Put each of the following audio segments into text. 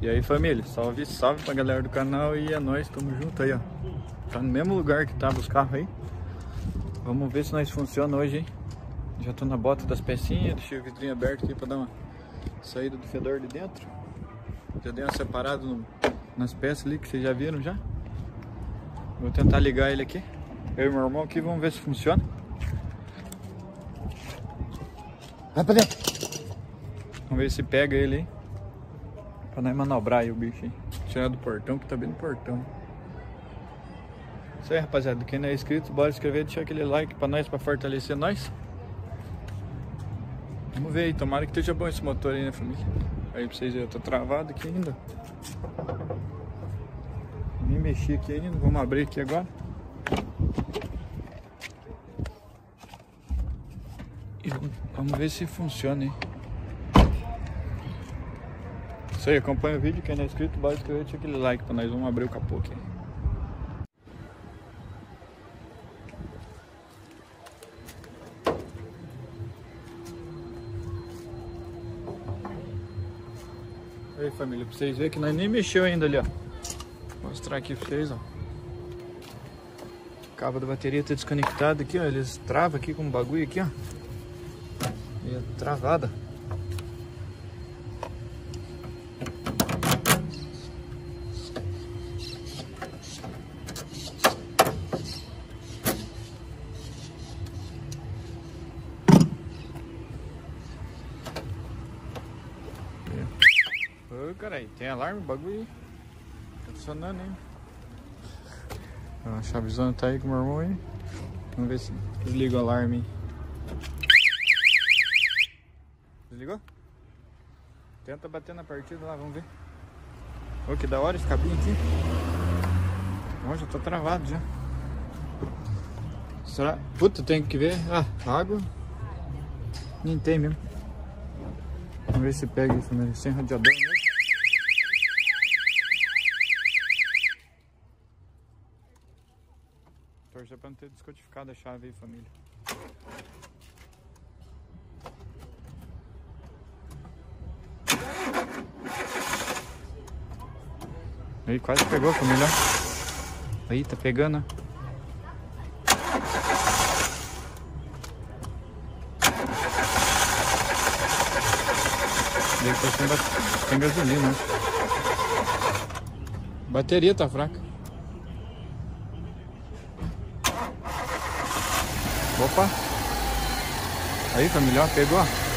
E aí, família, salve, salve pra galera do canal e é nóis, tamo junto aí, ó. Tá no mesmo lugar que tava os carros aí. Vamos ver se nós funciona hoje, hein. Já tô na bota das pecinhas, deixei o vidrinho aberto aqui pra dar uma saída do fedor de dentro. Já dei uma separada nas peças ali que vocês já viram já. Vou tentar ligar ele aqui. Eu e meu irmão aqui, vamos ver se funciona. Vai pra dentro. Vamos ver se pega ele aí. Pra nós manobrar aí o bicho aí. Tirar do portão, que tá bem no portão. Isso aí, rapaziada. Quem não é inscrito, bora inscrever, deixar aquele like pra nós, pra fortalecer nós. Vamos ver aí, tomara que esteja bom esse motor aí, né, família? Aí pra vocês verem, eu tô travado aqui ainda. Nem mexi aqui ainda, vamos abrir aqui agora. E vamos ver se funciona aí. Isso aí, acompanha o vídeo, quem não é inscrito, bora inscrever, deixa aquele like pra nós, vamos abrir o capô aqui. Aí, família, pra vocês verem que nós nem mexeu ainda ali, ó. Vou mostrar aqui pra vocês, ó. O cabo da bateria tá desconectado aqui, ó. Eles travam aqui com um bagulho aqui, ó. E é travada. Ô, carai, tem alarme o bagulho aí? Tá funcionando, hein? A chavezona tá aí com o meu irmão aí. Vamos ver se desliga o alarme aí. Desligou? Tenta bater na partida lá, vamos ver. Ô, que da hora esse cabinho aqui. Ó, já tá travado já. Será? Puta, tem que ver. Ah, água. Nem tem mesmo. Vamos ver se pega isso, né? Sem radiador mesmo. Torcer pra não ter descodificado a chave aí, família. Aí, quase pegou, família. Aí, tá pegando, ó. Deve estar sem gasolina, né? Bateria tá fraca. Opa! Aí, família, ó, pegou.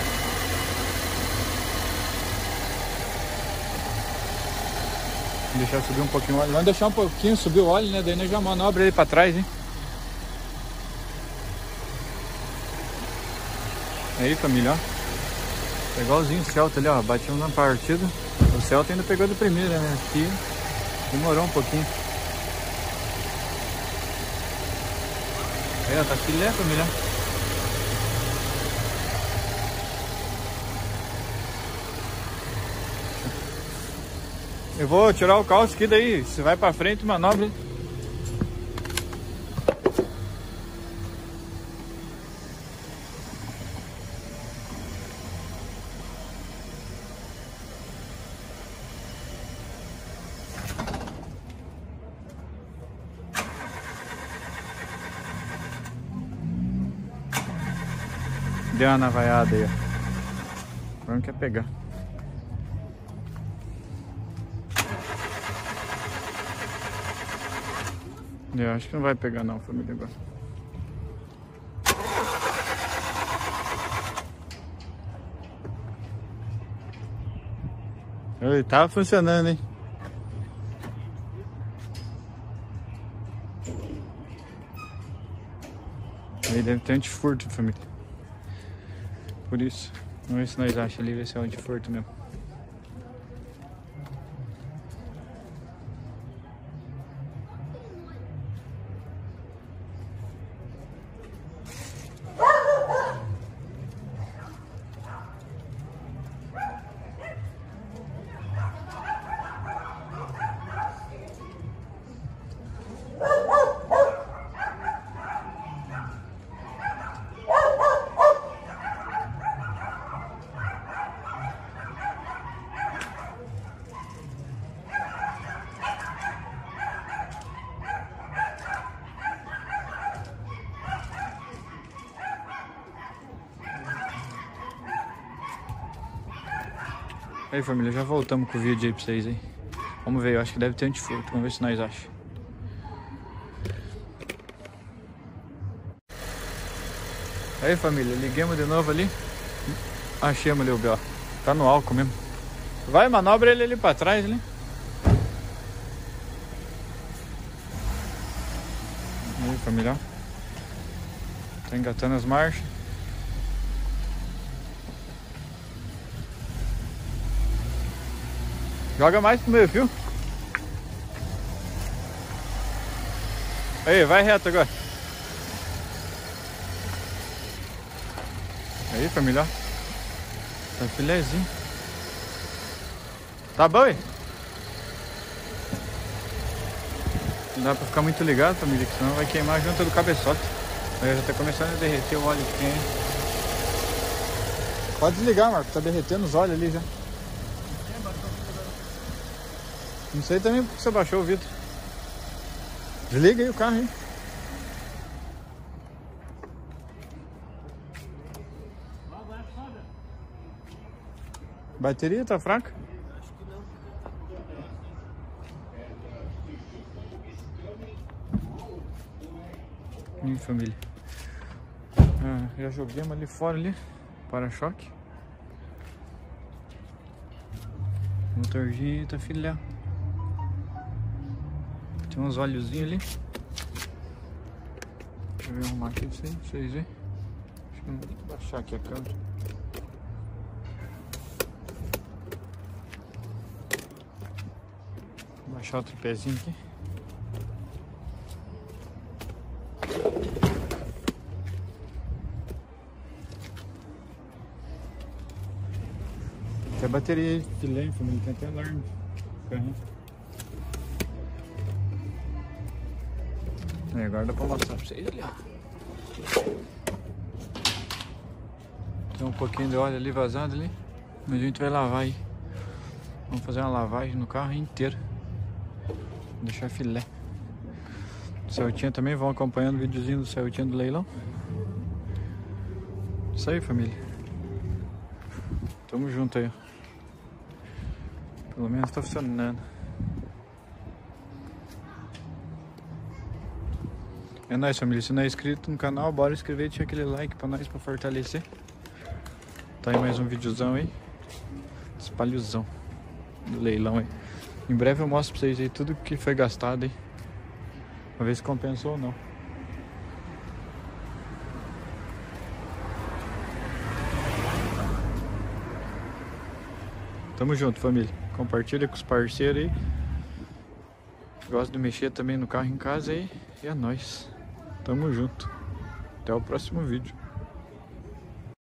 Deixar subir um pouquinho o óleo. Vamos deixar um pouquinho subir o óleo, né? Daí nós já manobra ele pra trás, hein? Aí, família, ó. É igualzinho o Celta ali, ó. Batimos na partida. O Celta ainda pegou de primeira, né? Aqui demorou um pouquinho. Aí, ó, tá filé, família. Eu vou tirar o calço aqui, daí você vai pra frente, manobra. Deu uma navaiada aí, ó. Vamos quer pegar. Eu acho que não vai pegar não, família, agora. Ele tava funcionando, hein? Aí deve ter antifurto, família. Por isso. Vamos ver se nós achamos ali, ver se é antifurto mesmo. Aí família, já voltamos com o vídeo aí pra vocês aí. Vamos ver, eu acho que deve ter antifurto. Vamos ver se nós achamos. Aí família, liguemos de novo ali. Achamos ali o B.O. Tá no álcool mesmo. Vai, manobra ele ali pra trás ali. Aí família, tá engatando as marchas. Joga mais pro meio fio. Aí, vai reto agora. Aí família, tá filézinho. Tá bom, hein? Não dá pra ficar muito ligado, família, que senão vai queimar a junta do cabeçote. Aí já tá começando a derreter o óleo que tem aí. Pode desligar, Marco, tá derretendo os óleos ali já. Não sei também porque você baixou o vidro. Desliga aí o carro aí. Bateria tá fraca? Acho que não. Família. Já joguemos ali fora ali. Para-choque. Motorzinho tá filé. Tem uns óleozinhos ali. Deixa eu arrumar aqui pra vocês verem. Deixa eu baixar aqui a câmera. Vou baixar o tripézinho aqui. Tem a bateria aí, filé, família, tem até alarme. Carrinho. Agora dá pra mostrar pra vocês ali, ó. Tem um pouquinho de óleo ali vazado ali. Mas a gente vai lavar aí. Vamos fazer uma lavagem no carro inteiro. Deixar filé. Celtinha também, vão acompanhando o videozinho do Celtinha do leilão. Isso aí, família. Tamo junto aí, ó. Pelo menos tá funcionando. É nóis, família. Se não é inscrito no canal, bora inscrever e deixa aquele like pra nós, pra fortalecer. Tá aí mais um videozão aí. Espalhozão do leilão aí. Em breve eu mostro pra vocês aí tudo que foi gastado aí. Pra ver se compensou ou não. Tamo junto, família. Compartilha com os parceiros aí. Gosto de mexer também no carro em casa aí. E é nóis. Tamo junto. Até o próximo vídeo.